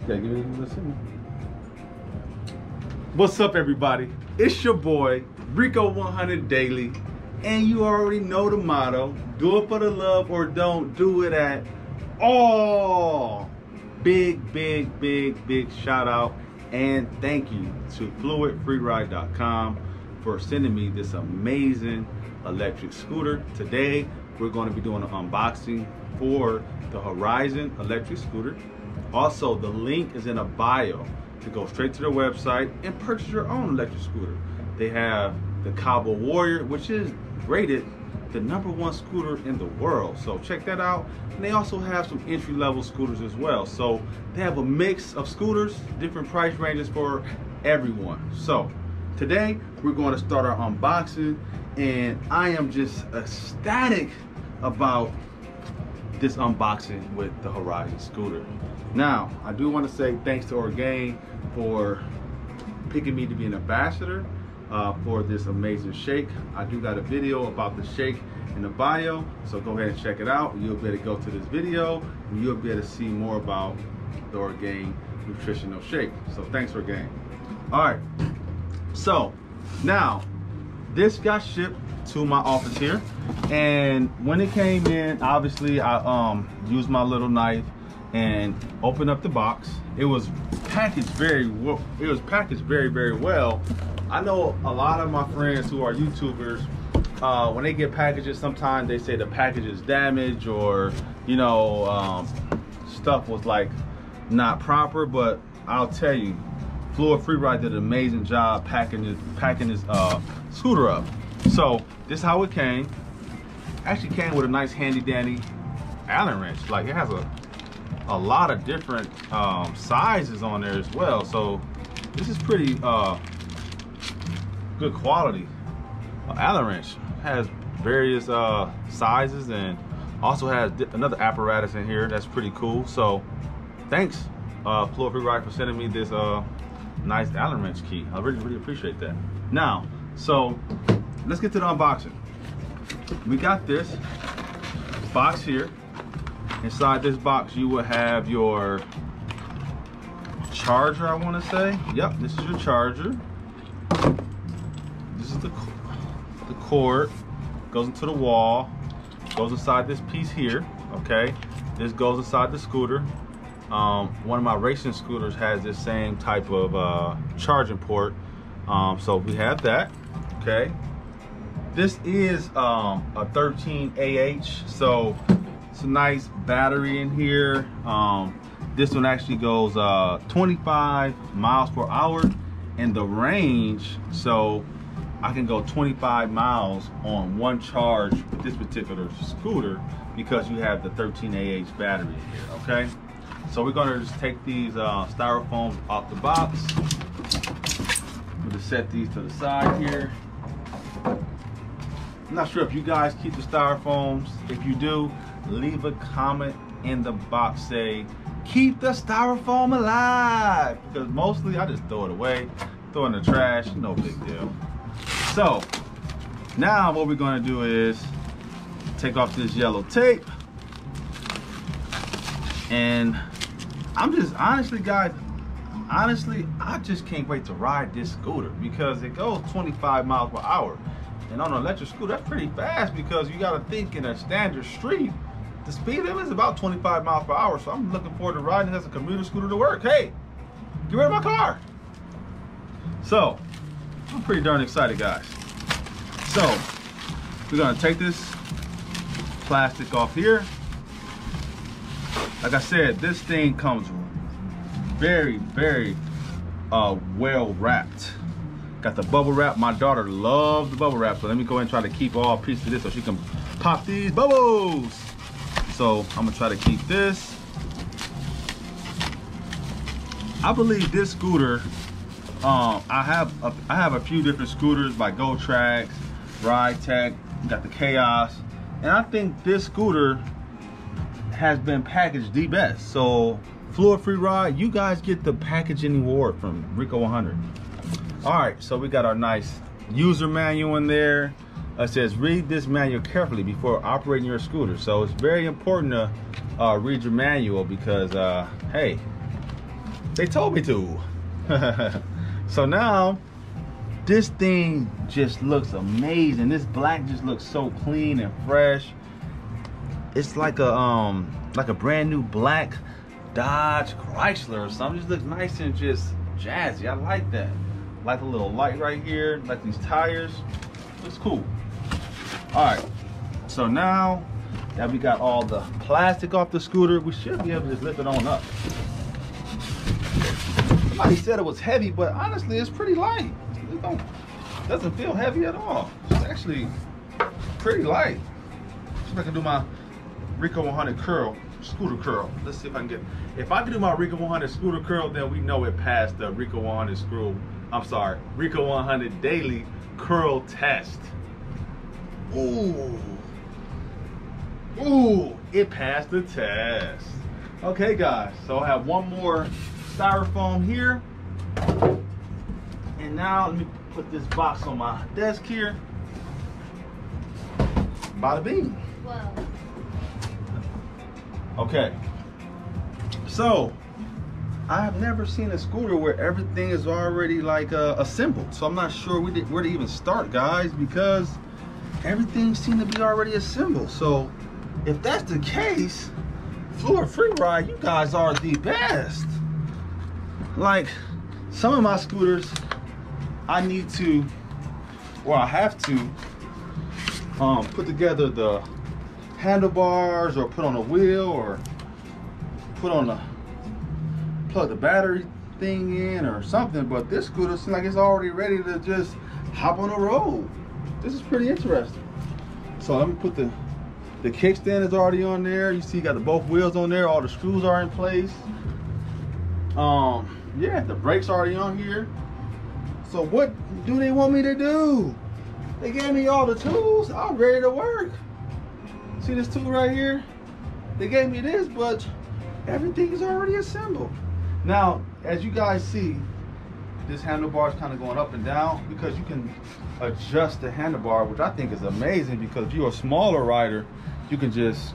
Okay, give me a listen. What's up, everybody? It's your boy, Rico 100 Daily, and you already know the motto: do it for the love or don't do it at all. Big shout out and thank you to FluidFreeride.com for sending me this amazing electric scooter. Today, we're going to be doing an unboxing for the Horizon electric scooter. Also, the link is in a bio to go straight to their website and purchase your own electric scooter. They have the Cabo Warrior, which is rated the #1 scooter in the world. So check that out. And they also have some entry-level scooters as well. So they have a mix of scooters, different price ranges for everyone. So today we're going to start our unboxing, and I am just ecstatic about this unboxing with the Horizon scooter. Now, I do want to say thanks to Orgain for picking me to be an ambassador for this amazing shake. I do got a video about the shake in the bio, so go ahead and check it out. You'll be able to go to this video and you'll be able to see more about the Orgain nutritional shake. So thanks, Orgain. All right, so now this got shipped to my office here, and when it came in, obviously I used my little knife and opened up the box. It was packaged very well. It was packaged very well. I know a lot of my friends who are YouTubers, when they get packages, sometimes they say the package is damaged, or you know, stuff was like not proper. But I'll tell you, Fluid Freeride did an amazing job packing this scooter up. So this is how it came. Actually came with a nice handy dandy Allen wrench. Like, it has a lot of different sizes on there as well. So this is pretty good quality. Allen wrench has various sizes, and also has another apparatus in here that's pretty cool. So thanks, Fluid Freeride, for sending me this nice Allen wrench key. I really appreciate that. Now, so let's get to the unboxing. We got this box here. Inside this box, you will have your charger, I want to say. Yep, this is your charger. This is the cord. Goes into the wall. Goes inside this piece here. Okay, this goes inside the scooter. One of my racing scooters has this same type of charging port. So we have that. Okay. This is a 13AH, so it's a nice battery in here. This one actually goes 25 miles per hour in the range, so I can go 25 miles on one charge with this particular scooter because you have the 13AH battery in here. Okay, so we're gonna just take these styrofoams off the box. I'm gonna set these to the side here. I'm not sure if you guys keep the styrofoams. If you do, leave a comment in the box, say keep the styrofoam alive, because mostly I just throw it away, throw it in the trash, no big deal. So now what we're going to do is take off this yellow tape, and I'm just honestly, guys, I just can't wait to ride this scooter because it goes 25 miles per hour. And on an electric scooter, that's pretty fast, because you got to think, in a standard street, the speed limit is about 25 miles per hour. So I'm looking forward to riding as a commuter scooter to work. Hey, get rid of my car. So I'm pretty darn excited, guys. So we're going to take this plastic off here. Like I said, this thing comes very well wrapped. Got the bubble wrap. My daughter loves the bubble wrap, so let me go ahead and try to keep all pieces of this so she can pop these bubbles. So I'm gonna try to keep this. I believe this scooter, I have a few different scooters by GoTrax, Ride Tech, got the Chaos, and I think this scooter has been packaged the best. So Fluid Freeride, you guys get the packaging award from Rico 100. All right, so we got our nice user manual in there. It says read this manual carefully before operating your scooter. So it's very important to read your manual, because hey, They told me to. So now, this thing just looks amazing. This black just looks so clean and fresh. It's like a brand new black Dodge Chrysler or something. It just looks nice and just jazzy. I like that. Like a little light right here, like these tires. Looks cool. All right, so now that we got all the plastic off the scooter, we should be able to just lift it on up. Somebody said it was heavy, but honestly, it's pretty light. It doesn't feel heavy at all. It's actually pretty light. See if I can do my Rico 100 curl, scooter curl. Let's see if I can get, if I can do my Rico 100 scooter curl, then we know it passed the Rico 100 Rico 100 daily curl test. Ooh, it passed the test. Okay guys, so I have one more styrofoam here. And now let me put this box on my desk here. Bada bing. Whoa. Okay, so I have never seen a scooter where everything is already like assembled. So I'm not sure where to even start, guys, because everything seems to be already assembled. So if that's the case, Fluor Free Ride, you guys are the best. Like some of my scooters, I need to, or I have to, put together the handlebars or put on a wheel or plug the battery thing in or something. But this scooter seems like it's already ready to just hop on the road. This is pretty interesting. So let me put the kickstand is already on there. You see, you got both wheels on there. All the screws are in place. Yeah, the brakes are already on here. So what do they want me to do? They gave me all the tools. I'm ready to work. See this tool right here? They gave me this, but everything is already assembled. Now, as you guys see, this handlebar is kind of going up and down because you can adjust the handlebar, which I think is amazing, because if you're a smaller rider, you can just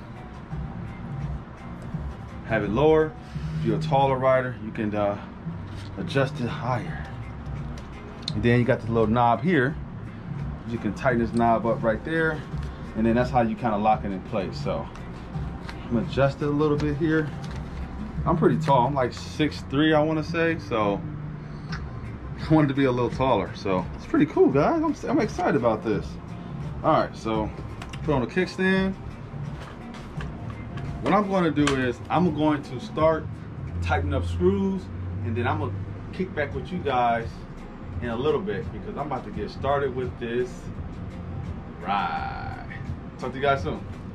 have it lower. If you're a taller rider, you can adjust it higher. And then you got this little knob here. You can tighten this knob up right there, and then that's how you kind of lock it in place. So I'm gonna adjust it a little bit here. I'm pretty tall. I'm like 6'3", I want to say. So I wanted to be a little taller. So it's pretty cool, guys. I'm excited about this. All right, so put on the kickstand. What I'm going to do is I'm going to start tightening up screws, and then I'm going to kick back with you guys in a little bit because I'm about to get started with this ride. Talk to you guys soon.